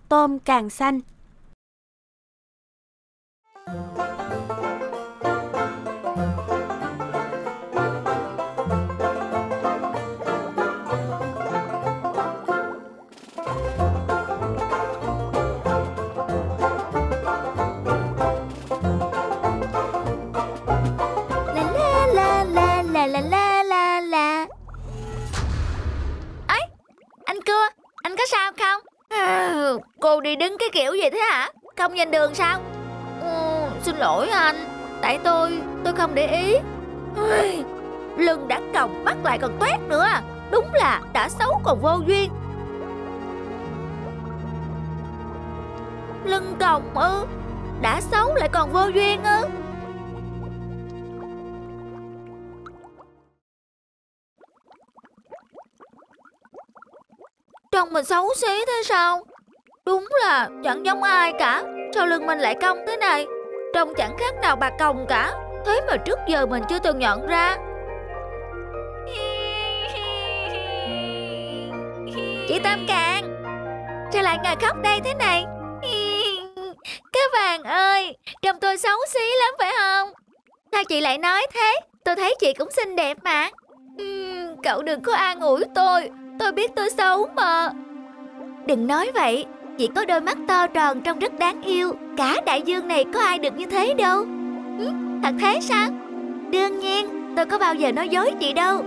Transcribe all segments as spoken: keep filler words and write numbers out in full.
tôm càng xanh. Cô đi đứng cái kiểu gì thế hả? Không nhìn đường sao? Ừ, xin lỗi anh, tại tôi, tôi không để ý. Ôi, lưng đã còng mắt lại còn toét nữa. Đúng là đã xấu còn vô duyên. Lưng còng ư? Đã xấu lại còn vô duyên ư? Trông mình xấu xí thế sao? Đúng là chẳng giống ai cả. Sao lưng mình lại cong thế này? Trông chẳng khác nào bà còng cả. Thế mà trước giờ mình chưa từng nhận ra. Chị Tam Cạn, sao lại ngồi khóc đây thế này? Cá vàng ơi, trông tôi xấu xí lắm phải không? Sao chị lại nói thế? Tôi thấy chị cũng xinh đẹp mà. uhm, Cậu đừng có an ủi tôi. Tôi biết tôi xấu mà. Đừng nói vậy. Chị có đôi mắt to tròn trông rất đáng yêu. Cả đại dương này có ai được như thế đâu. ừ, Thật thế sao? Đương nhiên, tôi có bao giờ nói dối chị đâu.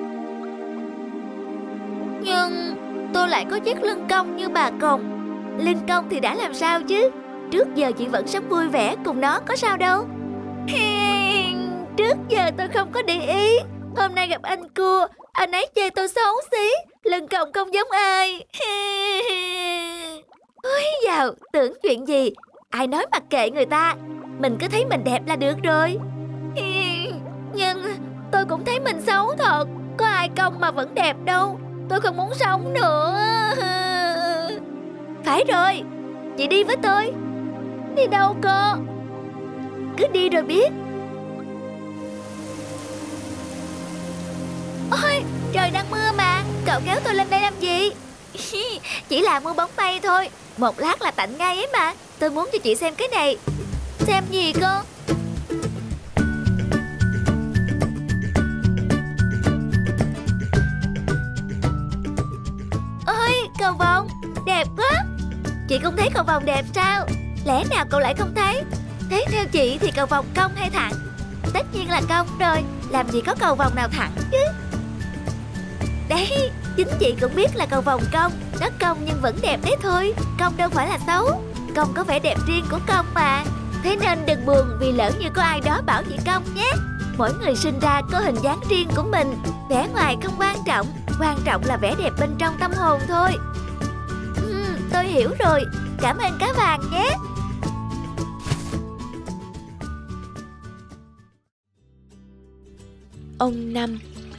Nhưng tôi lại có chiếc lưng cong như bà còng. Lưng cong thì đã làm sao chứ? Trước giờ chị vẫn sống vui vẻ cùng nó có sao đâu. Trước giờ tôi không có để ý. Hôm nay gặp anh Cua, anh ấy chê tôi xấu xí, lưng còng không giống ai. Ôi dào, tưởng chuyện gì? Ai nói mặc kệ người ta. Mình cứ thấy mình đẹp là được rồi. Nhưng tôi cũng thấy mình xấu thật. Có ai cong mà vẫn đẹp đâu. Tôi không muốn sống nữa. Phải rồi, chị đi với tôi. Đi đâu cơ? Cứ đi rồi biết. Ôi, trời đang mưa mà. Cậu kéo tôi lên đây làm gì? Chỉ là mua bóng bay thôi. Một lát là tạnh ngay ấy mà. Tôi muốn cho chị xem cái này. Xem gì cơ? Ôi, cầu vồng đẹp quá. Chị không thấy cầu vồng đẹp sao? Lẽ nào cậu lại không thấy? Thế theo chị thì cầu vồng cong hay thẳng? Tất nhiên là cong rồi. Làm gì có cầu vồng nào thẳng chứ. Đấy, chính chị cũng biết là cầu vồng cong. Nó cong nhưng vẫn đẹp đấy thôi. Cong đâu phải là xấu. Cong có vẻ đẹp riêng của cong mà. Thế nên đừng buồn vì lỡ như có ai đó bảo chị cong nhé. Mỗi người sinh ra có hình dáng riêng của mình. Vẻ ngoài không quan trọng. Quan trọng là vẻ đẹp bên trong tâm hồn thôi. ừ, Tôi hiểu rồi. Cảm ơn cá vàng nhé. Ông Năm.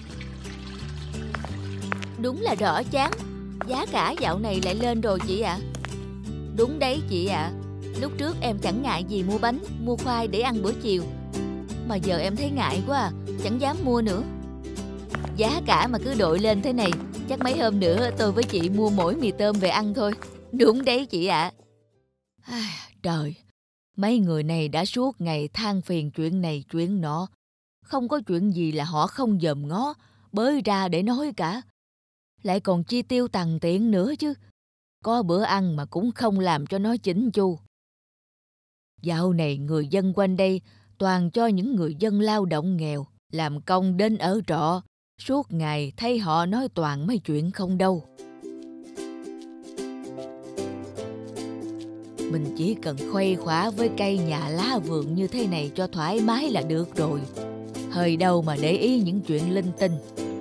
Đúng là đỏ chán. Giá cả dạo này lại lên rồi chị ạ. À. Đúng đấy chị ạ. À. Lúc trước em chẳng ngại gì mua bánh, mua khoai để ăn bữa chiều. Mà giờ em thấy ngại quá à, chẳng dám mua nữa. Giá cả mà cứ đội lên thế này, chắc mấy hôm nữa tôi với chị mua mỗi mì tôm về ăn thôi. Đúng đấy chị ạ. À. Trời, mấy người này đã suốt ngày than phiền chuyện này chuyện nọ. Không có chuyện gì là họ không dòm ngó, bới ra để nói cả. Lại còn chi tiêu tằn tiện nữa chứ. Có bữa ăn mà cũng không làm cho nó chỉnh chu. Dạo này người dân quanh đây toàn cho những người dân lao động nghèo, làm công đến ở trọ. Suốt ngày thấy họ nói toàn mấy chuyện không đâu. Mình chỉ cần khuây khỏa với cây nhà lá vườn như thế này cho thoải mái là được rồi. Hơi đâu mà để ý những chuyện linh tinh.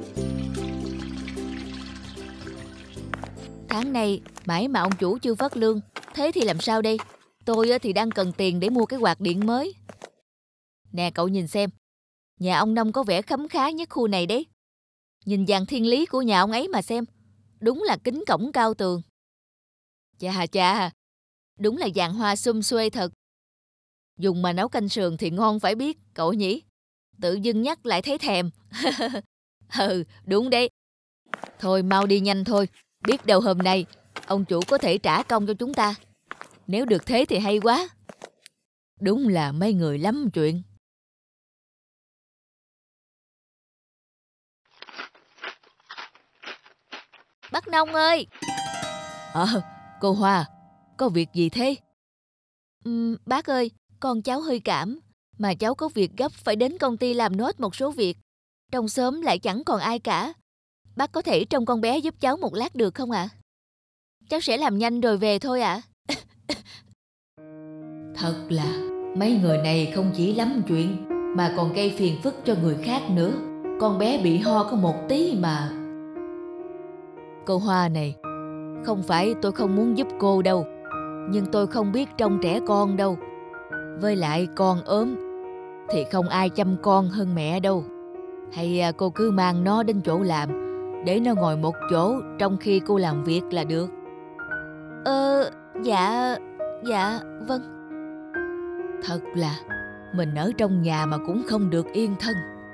Tháng này mãi mà ông chủ chưa phát lương. Thế thì làm sao đây? Tôi thì đang cần tiền để mua cái quạt điện mới. Nè cậu nhìn xem. Nhà ông Nông có vẻ khấm khá nhất khu này đấy. Nhìn dàn thiên lý của nhà ông ấy mà xem. Đúng là kính cổng cao tường. Chà chà, đúng là dàn hoa sum xuê thật. Dùng mà nấu canh sườn thì ngon phải biết, cậu nhỉ? Tự dưng nhắc lại thấy thèm. Ừ, đúng đấy. Thôi mau đi nhanh thôi. Biết đâu hôm nay ông chủ có thể trả công cho chúng ta. Nếu được thế thì hay quá. Đúng là mấy người lắm chuyện. Bác Nông ơi! Ờ, cô Hoa, có việc gì thế? Uhm, bác ơi, con cháu hơi cảm, mà cháu có việc gấp phải đến công ty làm nốt một số việc. Trong xóm lại chẳng còn ai cả. Bác có thể trông con bé giúp cháu một lát được không ạ? À? Cháu sẽ làm nhanh rồi về thôi ạ. À? Thật là mấy người này không chỉ lắm chuyện mà còn gây phiền phức cho người khác nữa. Con bé bị ho có một tí mà. Cô Hoa này, không phải tôi không muốn giúp cô đâu, nhưng tôi không biết trông trẻ con đâu. Với lại con ốm thì không ai chăm con hơn mẹ đâu. Hay cô cứ mang nó đến chỗ làm, để nó ngồi một chỗ trong khi cô làm việc là được. Ờ, dạ, dạ, vâng. Thật là mình ở trong nhà mà cũng không được yên thân.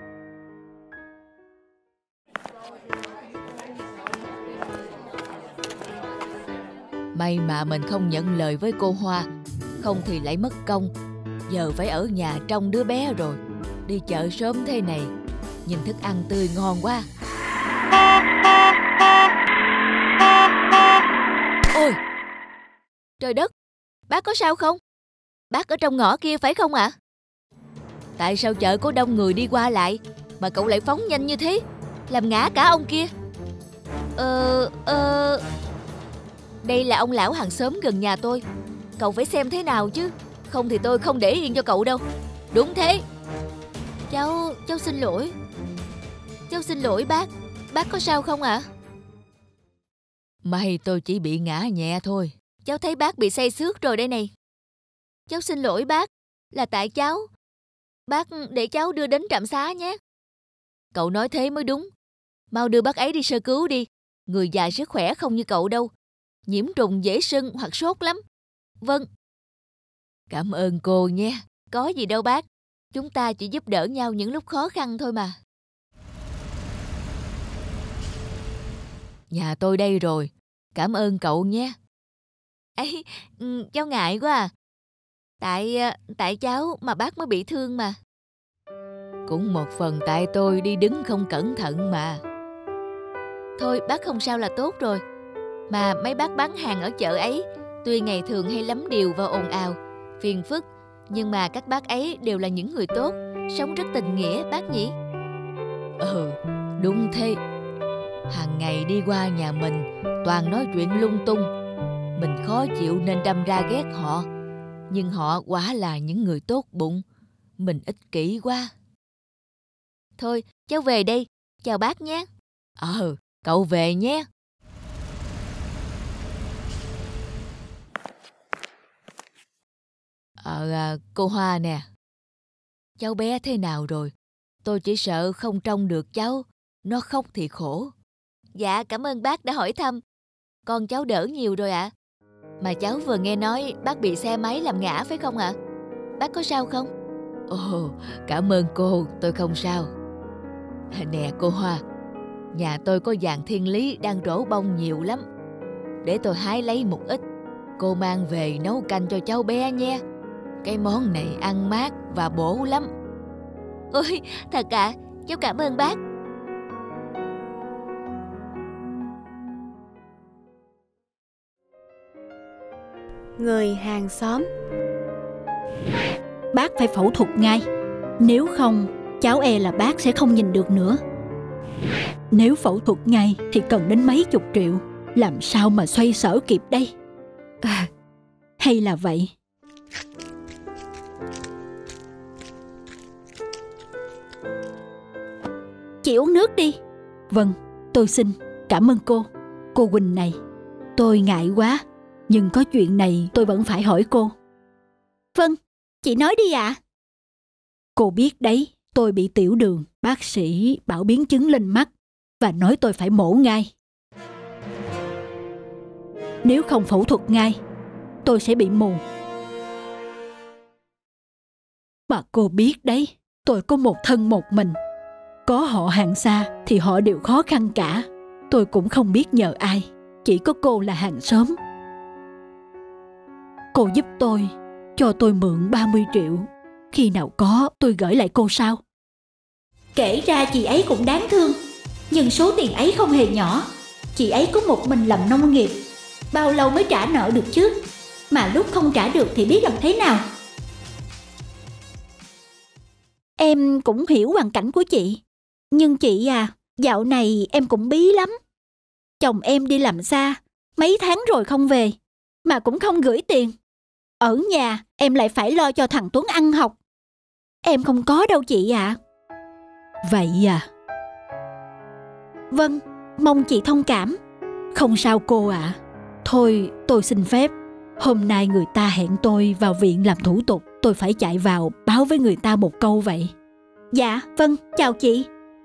May mà mình không nhận lời với cô Hoa, không thì lại mất công. Giờ phải ở nhà trông đứa bé rồi. Đi chợ sớm thế này, nhìn thức ăn tươi ngon quá. Ôi! Trời đất! Bác có sao không? Bác ở trong ngõ kia phải không ạ? À? Tại sao chợ có đông người đi qua lại mà cậu lại phóng nhanh như thế, làm ngã cả ông kia? Ờ... ờ... Đây là ông lão hàng xóm gần nhà tôi. Cậu phải xem thế nào chứ, không thì tôi không để yên cho cậu đâu. Đúng thế. Cháu... cháu xin lỗi. Cháu xin lỗi bác. Bác có sao không ạ? À? May tôi chỉ bị ngã nhẹ thôi. Cháu thấy bác bị say xước rồi đây này. Cháu xin lỗi bác. Là tại cháu. Bác để cháu đưa đến trạm xá nhé. Cậu nói thế mới đúng. Mau đưa bác ấy đi sơ cứu đi. Người già sức khỏe không như cậu đâu. Nhiễm trùng dễ sưng hoặc sốt lắm. Vâng. Cảm ơn cô nhé. Có gì đâu bác. Chúng ta chỉ giúp đỡ nhau những lúc khó khăn thôi mà. Nhà tôi đây rồi. Cảm ơn cậu nhé. Ấy, cháu ngại quá à. Tại, tại cháu mà bác mới bị thương mà. Cũng một phần tại tôi đi đứng không cẩn thận mà. Thôi bác không sao là tốt rồi. Mà mấy bác bán hàng ở chợ ấy, tuy ngày thường hay lắm điều và ồn ào, phiền phức, nhưng mà các bác ấy đều là những người tốt, sống rất tình nghĩa bác nhỉ? Ừ, đúng thế. Hàng ngày đi qua nhà mình toàn nói chuyện lung tung. Mình khó chịu nên đâm ra ghét họ. Nhưng họ quả là những người tốt bụng. Mình ích kỷ quá. Thôi, cháu về đây. Chào bác nhé. Ờ, cậu về nhé. Ờ, à, cô Hoa nè. Cháu bé thế nào rồi? Tôi chỉ sợ không trông được cháu. Nó khóc thì khổ. Dạ, cảm ơn bác đã hỏi thăm. Con cháu đỡ nhiều rồi ạ. À? Mà cháu vừa nghe nói bác bị xe máy làm ngã phải không ạ? À? Bác có sao không? Ồ, cảm ơn cô, tôi không sao. Nè cô Hoa, nhà tôi có vàng thiên lý đang trổ bông nhiều lắm. Để tôi hái lấy một ít. Cô mang về nấu canh cho cháu bé nha. Cái món này ăn mát và bổ lắm. Ôi, thật ạ, à, cháu cảm ơn bác. Người hàng xóm. Bác phải phẫu thuật ngay. Nếu không, cháu e là bác sẽ không nhìn được nữa. Nếu phẫu thuật ngay thì cần đến mấy chục triệu. Làm sao mà xoay sở kịp đây? À, hay là vậy? Chị uống nước đi. Vâng, tôi xin. Cảm ơn cô. Cô Quỳnh này, tôi ngại quá, nhưng có chuyện này tôi vẫn phải hỏi cô. Vâng, chị nói đi ạ. À. Cô biết đấy, tôi bị tiểu đường. Bác sĩ bảo biến chứng lên mắt và nói tôi phải mổ ngay. Nếu không phẫu thuật ngay, tôi sẽ bị mù. Mà cô biết đấy, tôi có một thân một mình. Có họ hàng xa thì họ đều khó khăn cả. Tôi cũng không biết nhờ ai. Chỉ có cô là hàng xóm. Cô giúp tôi, cho tôi mượn ba mươi triệu. Khi nào có tôi gửi lại cô sau. Kể ra chị ấy cũng đáng thương, nhưng số tiền ấy không hề nhỏ. Chị ấy có một mình làm nông nghiệp, bao lâu mới trả nợ được chứ? Mà lúc không trả được thì biết làm thế nào. Em cũng hiểu hoàn cảnh của chị. Nhưng chị à, dạo này em cũng bí lắm. Chồng em đi làm xa, mấy tháng rồi không về, mà cũng không gửi tiền. Ở nhà em lại phải lo cho thằng Tuấn ăn học. Em không có đâu chị ạ. À. Vậy à? Vâng, mong chị thông cảm. Không sao cô ạ. À. Thôi tôi xin phép. Hôm nay người ta hẹn tôi vào viện làm thủ tục. Tôi phải chạy vào báo với người ta một câu vậy. Dạ, vâng, chào chị.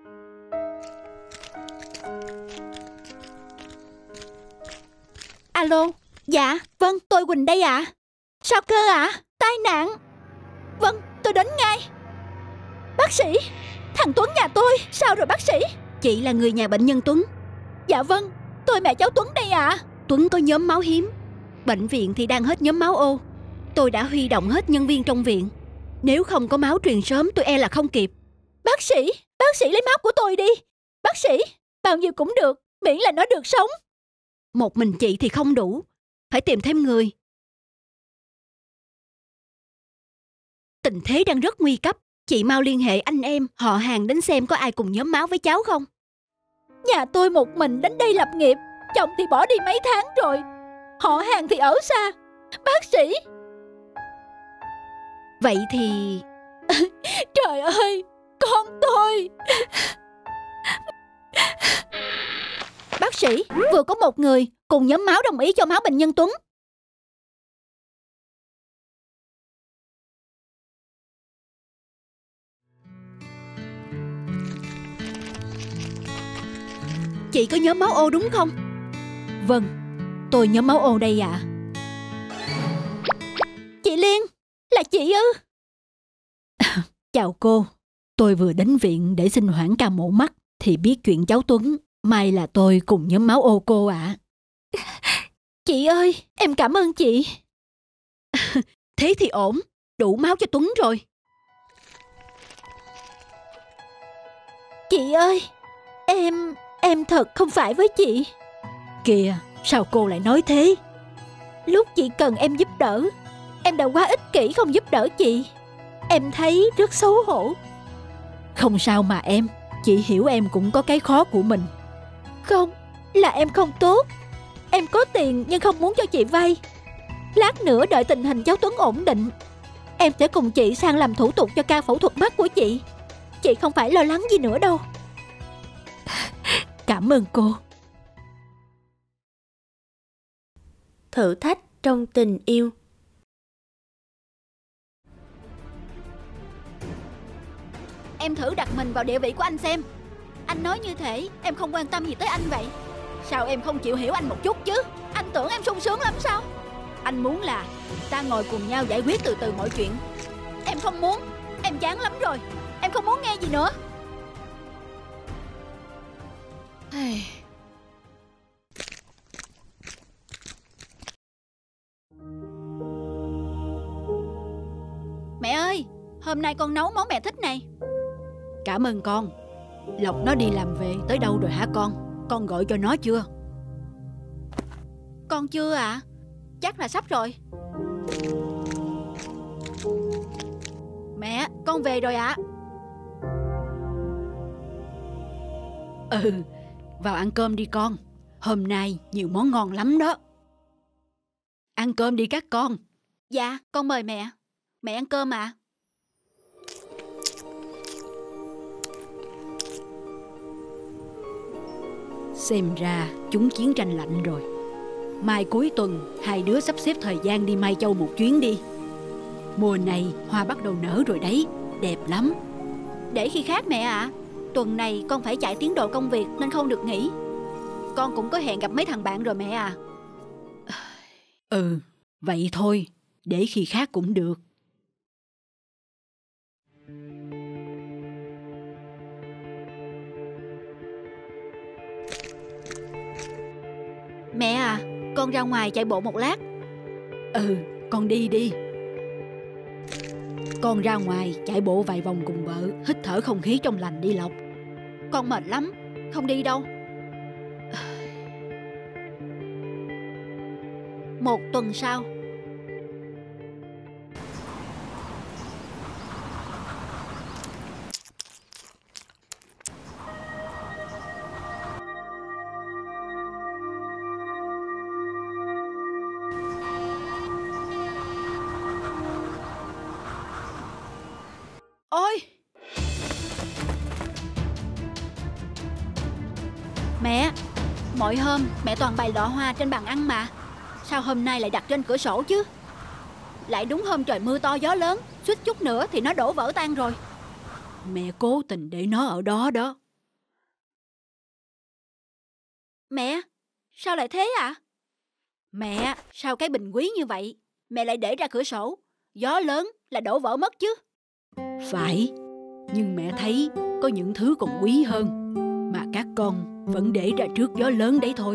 Alo, dạ, vâng, tôi Quỳnh đây ạ. À. Sao cơ ạ? À? Tai nạn. Vâng, tôi đến ngay. Bác sĩ, thằng Tuấn nhà tôi, sao rồi bác sĩ? Chị là người nhà bệnh nhân Tuấn. Dạ vâng, tôi mẹ cháu Tuấn đây ạ. À. Tuấn có nhóm máu hiếm. Bệnh viện thì đang hết nhóm máu ô. Tôi đã huy động hết nhân viên trong viện. Nếu không có máu truyền sớm tôi e là không kịp. Bác sĩ, bác sĩ lấy máu của tôi đi. Bác sĩ, bao nhiêu cũng được, miễn là nó được sống. Một mình chị thì không đủ, phải tìm thêm người. Tình thế đang rất nguy cấp. Chị mau liên hệ anh em, họ hàng đến xem có ai cùng nhóm máu với cháu không. Nhà tôi một mình đến đây lập nghiệp, chồng thì bỏ đi mấy tháng rồi, họ hàng thì ở xa. Bác sĩ. Vậy thì... Trời ơi, con tôi. Bác sĩ, vừa có một người cùng nhóm máu đồng ý cho máu bệnh nhân Tuấn. Chị có nhóm máu ô đúng không? Vâng, tôi nhóm máu ô đây ạ. À. Chị Liên, là chị ư? Chào cô, tôi vừa đến viện để xin hoãn ca mổ mắt thì biết chuyện cháu Tuấn. May là tôi cùng nhóm máu ô cô ạ. À. Chị ơi, em cảm ơn chị. Thế thì ổn, đủ máu cho Tuấn rồi. Chị ơi, em... em thật không phải với chị. Kìa, sao cô lại nói thế? Lúc chị cần em giúp đỡ, em đã quá ích kỷ không giúp đỡ chị. Em thấy rất xấu hổ. Không sao mà em, chị hiểu em cũng có cái khó của mình. Không, là em không tốt. Em có tiền nhưng không muốn cho chị vay. Lát nữa đợi tình hình cháu Tuấn ổn định, em sẽ cùng chị sang làm thủ tục cho ca phẫu thuật mắt của chị. Chị không phải lo lắng gì nữa đâu. Cảm ơn cô. Thử thách trong tình yêu. Em thử đặt mình vào địa vị của anh xem. Anh nói như thế em không quan tâm gì tới anh vậy. Sao em không chịu hiểu anh một chút chứ? Anh tưởng em sung sướng lắm sao? Anh muốn là ta ngồi cùng nhau giải quyết từ từ mọi chuyện. Em không muốn. Em chán lắm rồi. Em không muốn nghe gì nữa. Mẹ ơi, hôm nay con nấu món mẹ thích này. Cảm ơn con. Lộc nó đi làm về tới đâu rồi hả con? Con gọi cho nó chưa? Con chưa ạ. À? Chắc là sắp rồi. Mẹ, con về rồi ạ. À? Ừ, vào ăn cơm đi con. Hôm nay nhiều món ngon lắm đó. Ăn cơm đi các con. Dạ, con mời mẹ. Mẹ ăn cơm ạ. À? Xem ra chúng chiến tranh lạnh rồi. Mai cuối tuần hai đứa sắp xếp thời gian đi Mai Châu một chuyến đi. Mùa này hoa bắt đầu nở rồi đấy. Đẹp lắm. Để khi khác mẹ ạ. À. Tuần này con phải chạy tiến độ công việc nên không được nghỉ. Con cũng có hẹn gặp mấy thằng bạn rồi mẹ à. Ừ, vậy thôi. Để khi khác cũng được. Mẹ à, con ra ngoài chạy bộ một lát. Ừ, Con đi đi. Con ra ngoài chạy bộ vài vòng cùng vợ, hít thở không khí trong lành đi Lộc. Con mệt lắm, không đi đâu. Một tuần sau. Ôi! Mẹ, mọi hôm mẹ toàn bày lọ hoa trên bàn ăn mà. Sao hôm nay lại đặt trên cửa sổ chứ? Lại đúng hôm trời mưa to gió lớn, suýt chút nữa thì nó đổ vỡ tan rồi. Mẹ cố tình để nó ở đó đó. Mẹ, sao lại thế ạ? À? Mẹ, sao cái bình quý như vậy mẹ lại để ra cửa sổ? Gió lớn là đổ vỡ mất chứ. Phải, nhưng mẹ thấy có những thứ còn quý hơn mà các con vẫn để ra trước gió lớn đấy thôi.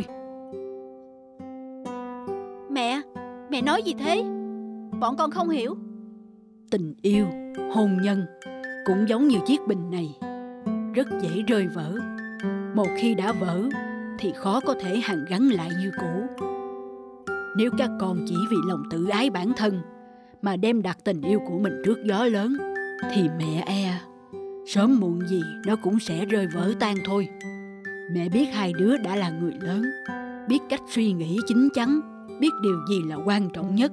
Mẹ, mẹ nói gì thế? Bọn con không hiểu. Tình yêu, hôn nhân cũng giống như chiếc bình này, rất dễ rơi vỡ. Một khi đã vỡ thì khó có thể hàn gắn lại như cũ. Nếu các con chỉ vì lòng tự ái bản thân mà đem đặt tình yêu của mình trước gió lớn thì mẹ e sớm muộn gì nó cũng sẽ rơi vỡ tan thôi. Mẹ biết hai đứa đã là người lớn, biết cách suy nghĩ chín chắn, biết điều gì là quan trọng nhất.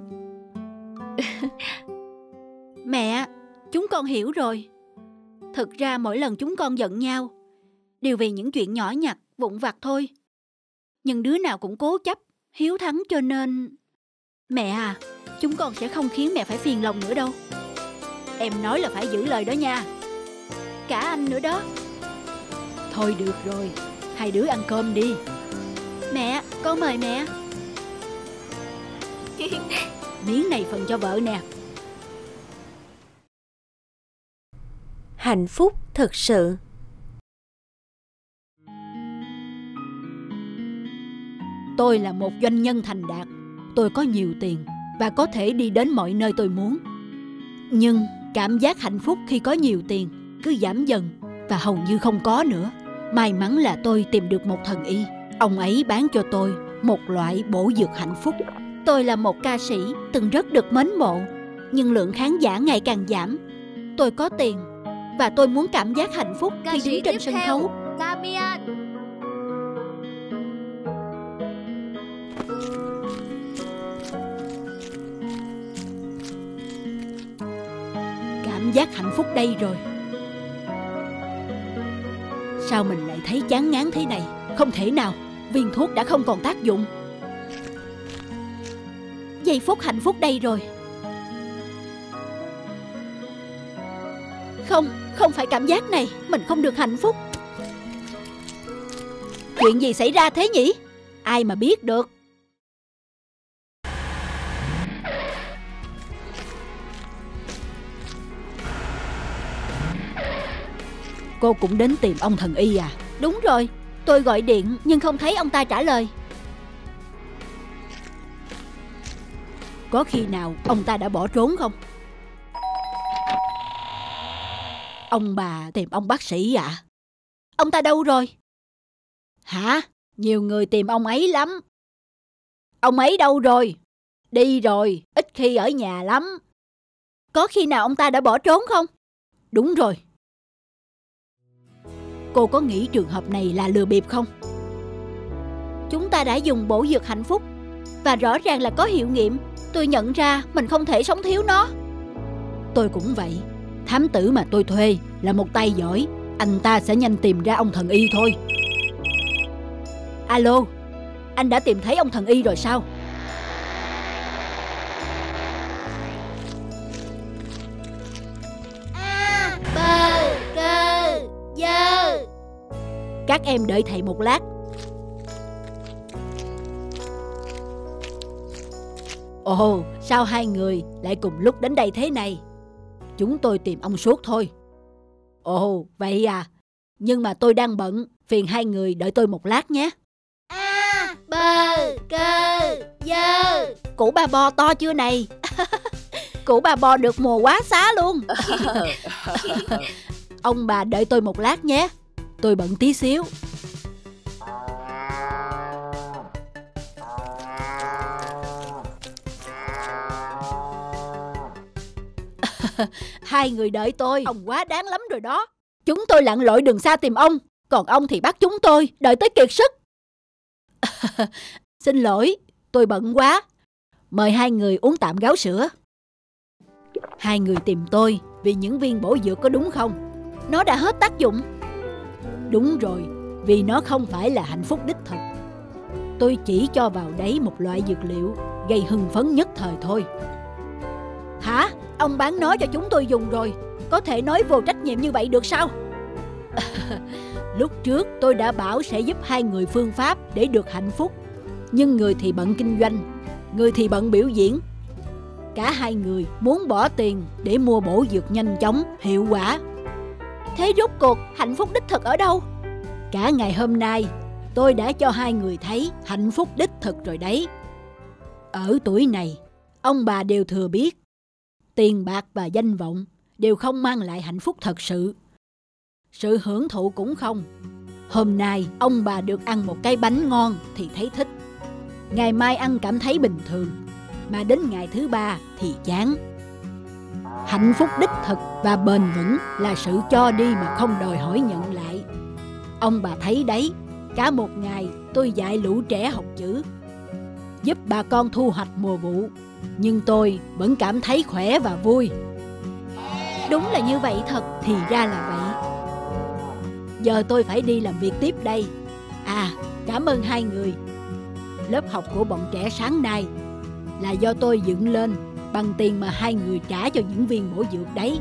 Mẹ, chúng con hiểu rồi. Thực ra mỗi lần chúng con giận nhau đều vì những chuyện nhỏ nhặt, vụn vặt thôi. Nhưng đứa nào cũng cố chấp, hiếu thắng cho nên... Mẹ à, chúng con sẽ không khiến mẹ phải phiền lòng nữa đâu. Em nói là phải giữ lời đó nha. Cả anh nữa đó. Thôi được rồi, hai đứa ăn cơm đi. Mẹ, con mời mẹ. Miếng này phần cho vợ nè. Hạnh phúc thực sự. Tôi là một doanh nhân thành đạt. Tôi có nhiều tiền và có thể đi đến mọi nơi tôi muốn. Nhưng cảm giác hạnh phúc khi có nhiều tiền cứ giảm dần và hầu như không có nữa. May mắn là tôi tìm được một thần y. Ông ấy bán cho tôi một loại bổ dược hạnh phúc. Tôi là một ca sĩ từng rất được mến mộ, nhưng lượng khán giả ngày càng giảm. Tôi có tiền và tôi muốn cảm giác hạnh phúc Ca khi sĩ đứng trên tiếp sân theo, khấu. Damian. Cảm giác hạnh phúc đây rồi. Sao mình lại thấy chán ngán thế này? Không thể nào, viên thuốc đã không còn tác dụng. Giây phút hạnh phúc đây rồi. Không, không phải cảm giác này. Mình không được hạnh phúc. Chuyện gì xảy ra thế nhỉ? Ai mà biết được. Cô cũng đến tìm ông thần y à? Đúng rồi, tôi gọi điện nhưng không thấy ông ta trả lời. Có khi nào ông ta đã bỏ trốn không? Ông bà tìm ông bác sĩ ạ. À? Ông ta đâu rồi? Hả? Nhiều người tìm ông ấy lắm. Ông ấy đâu rồi? Đi rồi, ít khi ở nhà lắm. Có khi nào ông ta đã bỏ trốn không? Đúng rồi. Cô có nghĩ trường hợp này là lừa bịp không? Chúng ta đã dùng bổ dược hạnh phúc và rõ ràng là có hiệu nghiệm. Tôi nhận ra mình không thể sống thiếu nó. Tôi cũng vậy. Thám tử mà tôi thuê là một tay giỏi. Anh ta sẽ nhanh tìm ra ông thần y thôi. Alo, anh đã tìm thấy ông thần y rồi sao? A, bơ, cơ, dơ. Các em đợi thầy một lát. Ồ, sao hai người lại cùng lúc đến đây thế này? Chúng tôi tìm ông suốt thôi. Ồ, vậy à. Nhưng mà tôi đang bận. Phiền hai người đợi tôi một lát nhé. A, bơ, cơ, dơ. Củ ba bo to chưa này? Cụ bà bò được mùa quá xá luôn. Ông bà đợi tôi một lát nhé, tôi bận tí xíu. Hai người đợi tôi, ông quá đáng lắm rồi đó. Chúng tôi lặn lội đường xa tìm ông, còn ông thì bắt chúng tôi đợi tới kiệt sức. Xin lỗi, tôi bận quá. Mời hai người uống tạm gáo sữa. Hai người tìm tôi vì những viên bổ dược có đúng không? Nó đã hết tác dụng. Đúng rồi, vì nó không phải là hạnh phúc đích thực. Tôi chỉ cho vào đấy một loại dược liệu gây hưng phấn nhất thời thôi. Hả? Ông bán nó cho chúng tôi dùng rồi, có thể nói vô trách nhiệm như vậy được sao? Lúc trước tôi đã bảo sẽ giúp hai người phương pháp để được hạnh phúc. Nhưng người thì bận kinh doanh, người thì bận biểu diễn. Cả hai người muốn bỏ tiền để mua bổ dược nhanh chóng, hiệu quả. Thế rốt cuộc hạnh phúc đích thực ở đâu? Cả ngày hôm nay tôi đã cho hai người thấy hạnh phúc đích thực rồi đấy. Ở tuổi này, ông bà đều thừa biết tiền bạc và danh vọng đều không mang lại hạnh phúc thật sự. Sự hưởng thụ cũng không. Hôm nay ông bà được ăn một cái bánh ngon thì thấy thích. Ngày mai ăn cảm thấy bình thường, mà đến ngày thứ ba thì chán. Hạnh phúc đích thực và bền vững là sự cho đi mà không đòi hỏi nhận lại. Ông bà thấy đấy, cả một ngày tôi dạy lũ trẻ học chữ, giúp bà con thu hoạch mùa vụ, nhưng tôi vẫn cảm thấy khỏe và vui. Đúng là như vậy thật. Thì ra là vậy. Giờ tôi phải đi làm việc tiếp đây. À, cảm ơn hai người. Lớp học của bọn trẻ sáng nay là do tôi dựng lên bằng tiền mà hai người trả cho những viên bổ dược đấy.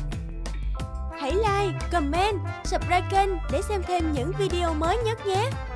Hãy like, comment, subscribe kênh để xem thêm những video mới nhất nhé.